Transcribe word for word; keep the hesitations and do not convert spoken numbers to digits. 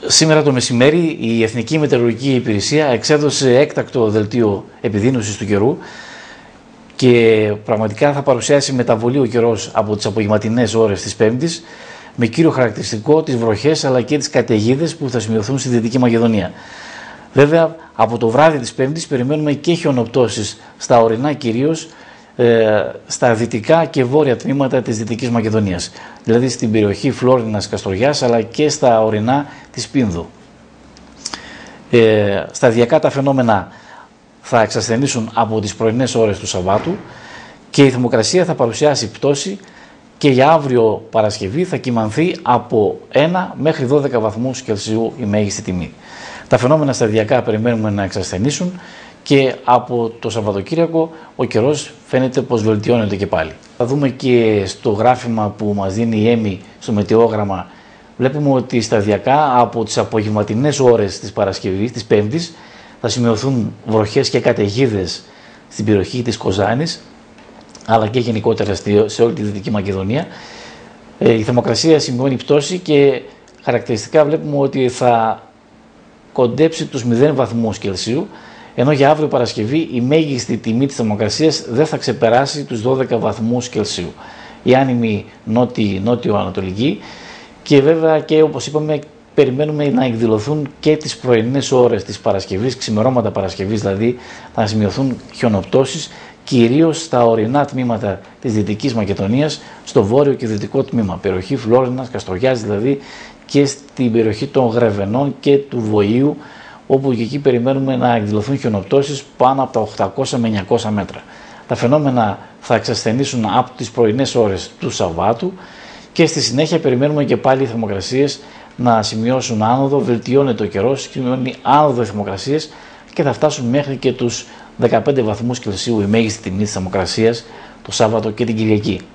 Σήμερα το μεσημέρι η Εθνική Μετεωρολογική Υπηρεσία εξέδωσε έκτακτο δελτίο επιδείνωσης του καιρού και πραγματικά θα παρουσιάσει μεταβολή ο καιρός από τις απογευματινές ώρες της Πέμπτης, με κύριο χαρακτηριστικό τις βροχές αλλά και τις καταιγίδες που θα σημειωθούν στη Δυτική Μακεδονία. Βέβαια, από το βράδυ της Πέμπτης περιμένουμε και χιονοπτώσεις στα ορεινά, κυρίως ε, στα δυτικά και βόρεια τμήματα της Δυτικής Μακεδονίας, δηλαδή στην περιοχή Φλόρινας Καστοριάς αλλά και στα ορεινά της Πίνδου. Ε, σταδιακά τα φαινόμενα θα εξασθενήσουν από τις πρωινές ώρες του Σαββάτου και η θερμοκρασία θα παρουσιάσει πτώση και για αύριο Παρασκευή θα κυμανθεί από ένα μέχρι δώδεκα βαθμούς Κελσίου η μέγιστη τιμή. Τα φαινόμενα σταδιακά περιμένουμε να εξασθενήσουν και από το Σαββατοκύριακο ο καιρός φαίνεται πως βελτιώνεται και πάλι. Θα δούμε και στο γράφημα που μας δίνει η ΕΜΗ στο μετεόγραμμα, βλέπουμε ότι σταδιακά από τις απογευματινές ώρες της Παρασκευής, της Πέμπτης, θα σημειωθούν βροχές και καταιγίδες στην περιοχή της Κοζάνης, αλλά και γενικότερα σε όλη τη Δυτική Μακεδονία. Η θερμοκρασία σημειώνει πτώση και χαρακτηριστικά βλέπουμε ότι θα κοντέψει τους μηδέν βαθμούς Κελσίου, ενώ για αύριο Παρασκευή η μέγιστη τιμή της θερμοκρασίας δεν θα ξεπεράσει τους δώδεκα βαθμούς Κελσίου. Η άνεμη νότιο-ανατολική και βέβαια και όπως είπαμε περιμένουμε να εκδηλωθούν και τις πρωινές ώρες της Παρασκευής, ξημερώματα Παρασκευής δηλαδή, θα σημειωθούν χιονοπτώσεις κυρίως στα ορεινά τμήματα της Δυτικής Μακεδονίας, στο βόρειο και δυτικό τμήμα, περιοχή Φλόρινας, Καστοριάς δηλαδή, και στην περιοχή των Γρεβενών και του Βοηίου, όπου και εκεί περιμένουμε να εκδηλωθούν χιονοπτώσεις πάνω από τα οκτακόσια με εννιακόσια μέτρα. Τα φαινόμενα θα εξασθενήσουν από τις πρωινές ώρες του Σαββάτου και στη συνέχεια περιμένουμε και πάλι οι θερμοκρασίες να σημειώσουν άνοδο, βελτιώνεται ο καιρός, σημειώνει άνοδο οι θερμοκρασίες και θα φτάσουν μέχρι και τους δεκαπέντε βαθμούς Κελσίου η μέγιστη τιμή της θερμοκρασίας το Σάββατο και την Κυριακή.